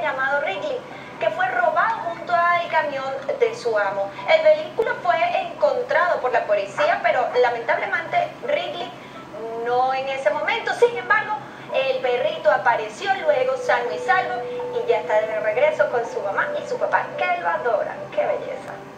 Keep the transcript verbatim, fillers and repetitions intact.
llamado Wrigley, que fue robado junto al camión de su amo. El vehículo fue encontrado por la policía, pero lamentablemente Wrigley no en ese momento. Sin embargo, el perrito apareció luego sano y salvo y ya está de regreso con su mamá y su papá, que lo adoran. ¡Qué belleza!